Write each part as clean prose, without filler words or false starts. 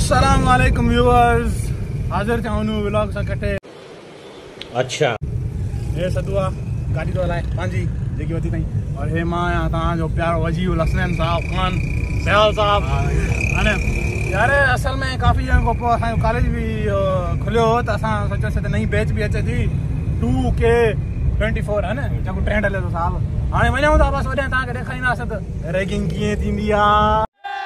अस्सलाम वालेकुम व्यूअर्स, हाजिर थियूं व्लॉग सां कटे। अच्छा हे सदुआ गाड़ी तो हलाए पंहिंजी जेकी वठी अथई, और हे मां आहियां तव्हांजो प्यारो वजीउल हसनैन साहब खान सहल साहब। हाणे यार असल में काफ़ी ॾींहंनि खां पोइ असांजो कॉलेज बि खुलियो हो, त असां सोचियोसीं त नई बैच बि अचे थी 2K24 है न, जेको ट्रेंड हले थो साहब। हाणे वञूं था, बसि वॾे तव्हांखे ॾेखारींदासीं त रैगिंग कीअं थींदी आहे।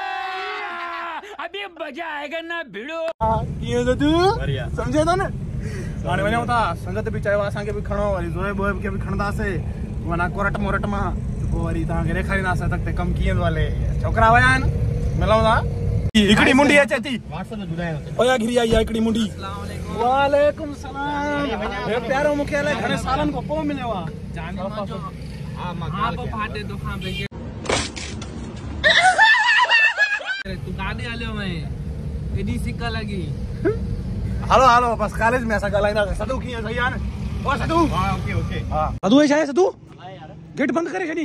अभी मजा आएगा ना भिड़ो कीअं त तूं सम्झे थो न। हाणे वञूं था, संगत बि चयो असांखे बि खणो, वरी ज़ोएब वोएब खे बि खणंदासीं माना कोरट मोरट मां, पोइ वरी तव्हांखे ॾेखारींदासीं त अॻिते कमु कीअं थो हले। छोकिरा विया आहिनि, मिलूं था। हिकिड़ी मुंडी अचे थी ओया घिरी आई आहे हिकिड़ी मुंडी। वालेकुम सलाम। हे प्यारो मूंखे अलाए घणे सालनि खां पोइ मिलियो आहे। तू गाड़ी हलियो मैं एडी सिक्का लगी। हलो हलो बस कॉलेज में असां ॻाल्हाईंदासीं। सदू कीअं सही आहे न? ओ सदू। हां ओके ओके। हां सदू छा आहे सदू? गेट बंद करे छॾी।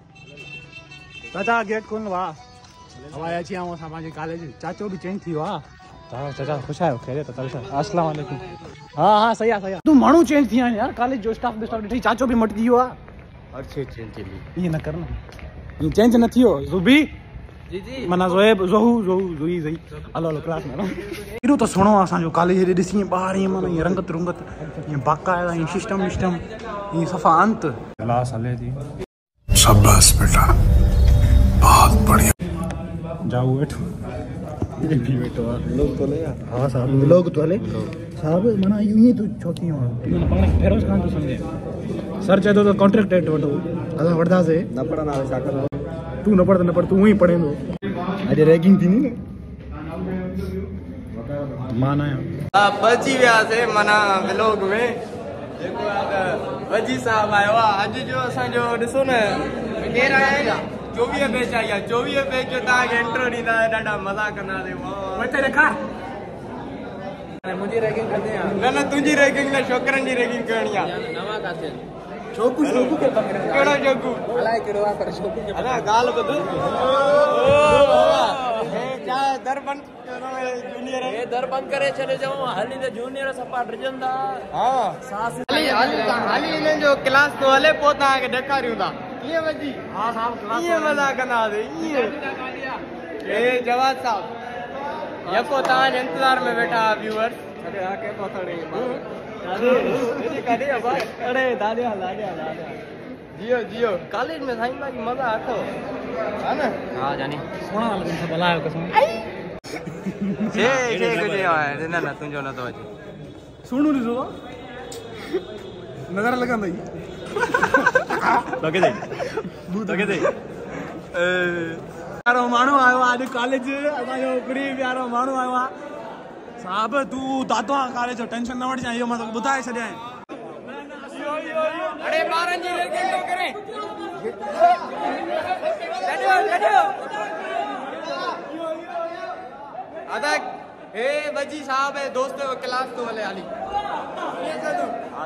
चाचा गेट खोल। वाह हवाए अची आऊं असां पंहिंजे कॉलेज। चाचो बि चेंज थी वियो आहे। चाचा ख़ुशि आहियो? खैरियत अथव? अस्सलाम वालेकुम। हाँ हाँ सही आहे सही आहे। तू माण्हू चेंज थी विया आहिनि यार, कॉलेज जो स्टाफ ॾिठी। चाचो बि मटिजी वियो आहे। हर शइ चेंज थी वई। ईअं न कर न, ईअं चेंज न थी वियो। ज़ुबी जी जी माना ज़ोएब ज़ोहू ज़ोहू ज़ुई ज़ई। हलो हलो क्लास में एॾो त सुहिणो आहे असांजो कॉलेज। हेॾे ॾिसी ॿार ईअं माना ईअं रंगत रुंगत ईअं बाक़ाइदा ईअं सिस्टम विस्टम ईअं सफ़ा अंत। क्लास हले थी। शाबाश बेटा बहुत बढ़िया। जाओ बैठो। ये भी बैठो लोग तो ले। हां साहब लोग तो ले साहब माना यूं ही तू छोकी हो माना पाण फेरोज खान तो समझे। सर चए तो कॉन्ट्रैक्ट रेट वठो असां वठदा से न पढ़ना है साकर। तू न पढ़ तू ही पढ़ेंदो। अरे रैगिंग थी नी माना बची विया से माना व्लॉग में जेको वजी साहब आयो आहे। अॼु जो असांजो ॾिसो न केरु आया आहिनि। 24 बैच आई आहे। 24 बैच जो तव्हांखे इंट्रो ॾींदा, ॾाढा मज़ा कंदासीं। वटे ॾेखार मुंहिंजी रैगिंग कंदे न न तुंहिंजी रैगिंग न, छोकरनि जी रैगिंग करणी आहे। नवां काथे छोकू छोकू के पकड़े। केड़ो छोकू? अलाए केड़ो आहे पर छोकू के। अरे गाल ॿुध। हे क्या दर बंद करो जूनियर। ये दर बंद करे चले जाऊं हाली त जूनियर सपा ड्रजंदा। हां सास हाली इन्हनि जो क्लास तो हले, पोइ तव्हांखे ॾेखारियूं था कीअं वजी। हां साहब क्लास कीअं मज़ा कंदासीं ईअं। हे जवाद साहब यको तव्हांजे इंतज़ार में वेठा व्यूअर्स। अरे हा के पथड़ी अरे दादिया जियो जियो कॉलेज में साईं बाकी मज़ा अथो है न। हां जानी सोना लॻनि सब हलायो कसम। जे कुछ आहे न न तुंहिंजो न थो अचे। सुणू ॾिसो नज़र लॻंदई लॻे दई प्यारो माण्हू आयो आहे अॼु कॉलेज। असांजो हिकिड़ी प्यारो माण्हू आयो आहे। साहब तू दादो आहे कॉलेज जो, टेंशन न वठिजांइ। इहो मां तोखे ॿुधाए छॾियां। अरे ॿारनि जी रैगिंग न करे अदा हे वजी साहब है दोस्त क्लास तो हले हाली। हां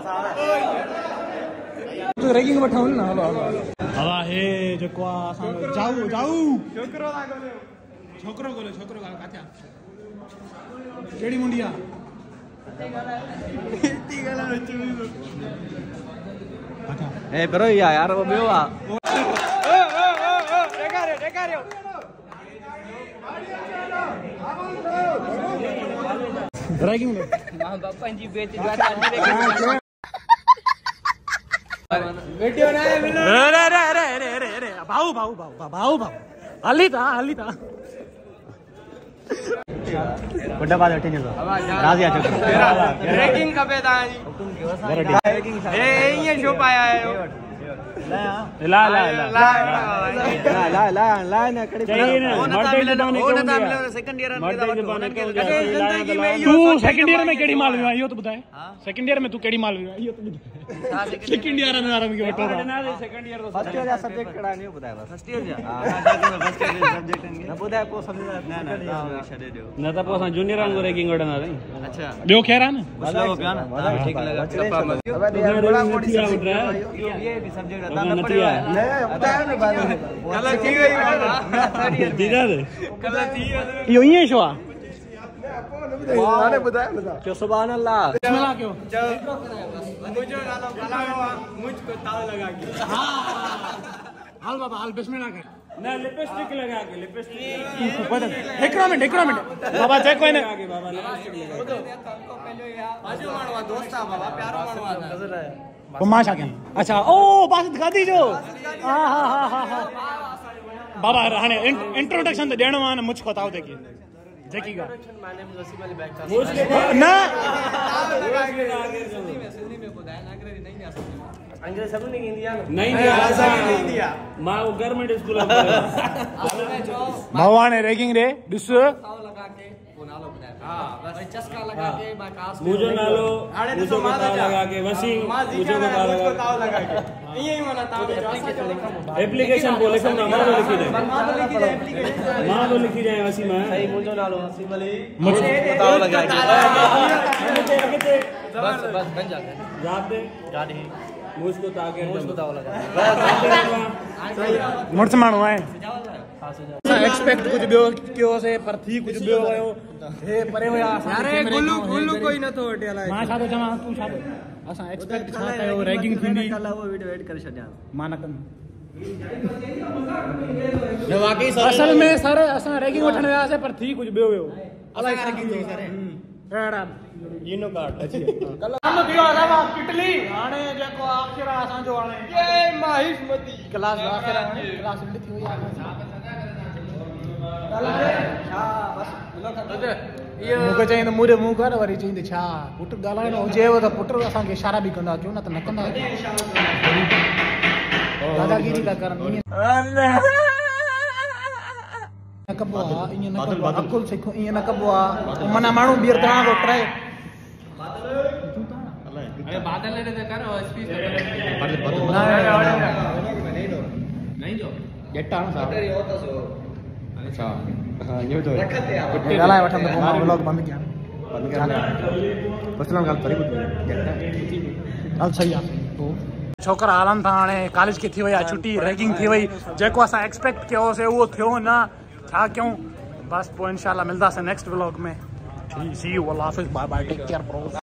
साहब तो रैगिंग वठाऊं ना। हलो हलो हवा हे जेको आहे असां जाऊ जाऊ छोकरो ला गोले छोकरो गोले छोकरो काथे केड़ी मुंडी आहे? इतनी गला चुई अच्छा ए करो यार वो बियो आ देखारियो रैगिंग में हां बापा जी बेच जाता है। वीडियो ना मिलो। अरे भाऊ भाऊ भाऊ भाऊ भाऊ हली था बड़ा बात अटेंड लो राजिया चक्कर रैगिंग कबे ता जी हुकुम के वसा ए ये शो पाया है ला ला ला ला ला ला ना कड़ी सेकंड ईयर तू सेकंड ईयर में केड़ी माल में यो तो बताए। सेकंड ईयर में तू केड़ी माल में यो तो बता। सेकंड ईयर में आराम के बटो second year first year subject कड़ा नहीं बताया बस। फर्स्ट ईयर जा हां फर्स्ट ईयर सब्जेक्ट न बताए को समझ ना ना छडे दियो न त पोसा जूनियर वांगु रैगिंग वडना रे। अच्छा बियो खेरा न भलो पिया न ठीक लगा कपा में अब बड़ा मोटी ये भी सब्जेक्ट था न पड़ियो है बताया न बाद कल थी गई दीदा कल थी यो ये शो हाणे ॿुधायो क्यों सुभान अल्लाह बिस्मिल्लाह क्यों मुझो नालो कलावा मुझको ताव लगा के हाल बाबा हाल बिस्मिल्लाह कर ना लिपस्टिक लगा के लिपस्टिक हिकिड़ो मिनट बाबा चेक कोई लगा के बाबा लिपस्टिक लगा के बाजू माण्हू आहे दोस्त आहे बाबा प्यारो माण्हू आहे घुमा छा कयां अच्छा ओ बस गादी जो हा बाबा हाणे इंट्रोडक्शन त ॾियणो आहे न मुझको ताव देखी जेकी गा न अंग्रेजी सब नहीं ईंदी आहे नहीं ईंदी आहे मां वो गवर्नमेंट स्कूल में भगवान रैगिंग रे ॾिस चस्का लगा के मुझो नालो मुझो को ताव लगा के वसीम मुझो को ताव लगा के ये ही माना ताव एप्लीकेशन को लिखो ना मां लिखी जाए वसीम सही मुझो नालो वसीम अली मुझको ताव लगा के बस बन जाते याद दे गाड़ी मुझको ताव लगा मुर्स माण्हू आहे एक्सपेक्ट कुछ बियो कियो से पर थी कुछ बियो आयो हे परे हुया अरे गुल्लू कोई न तो वटे अलाए मां छा तो चवां तू छा असां एक्सपेक्ट छा कयो रैगिंग थींदी कल वो वीडियो एड करे छड्या मां न कम न वाकई असल में सर असां रैगिंग वठण वियासीं पर थी कुछ बियो वियो अलाए रैगिंग थी सर अहिड़ा यूनो कार्ड अची कम थियो अलावा किटली हाणे जेको आखिर असां जो हाणे ये माहिष्मती क्लास आखिर क्लास एंड थी हुई मूंखे चई त मुंहिंजे मुंहुं कर वरी चई त छा पुट ॻाल्हाइणो हुजेव त पुट असांखे इशारा बि कंदा कयो न त न कंदा दादागिरी था करनि न कबो आहे ईअं न कबो आहे अकुल सिखो ईअं न कबो आहे माना माण्हू ॿीहर तव्हां थो ट्राए अरे बादल ने तो करो स्पीच नहीं जो गेटा न साहब अच्छा हां ये तो ॻाल्हाए वठंदो पोइ मां व्लॉग बंदि कयां पर्सनल ॻाल्हि परे ॻाल्हि सही आहे छोकिरा हलनि था हाणे कॉलेज की थी वई आहे छुटी रैगिंग थी वई जेको असां एक्सपेक्ट कयोसीं उहो थियो न छा कयूं बस पोइ इंशाल्लाह मिलंदासीं नेक्स्ट व्लॉग में सी यू अल्लाह हाफ़िज़ bye bye take care bro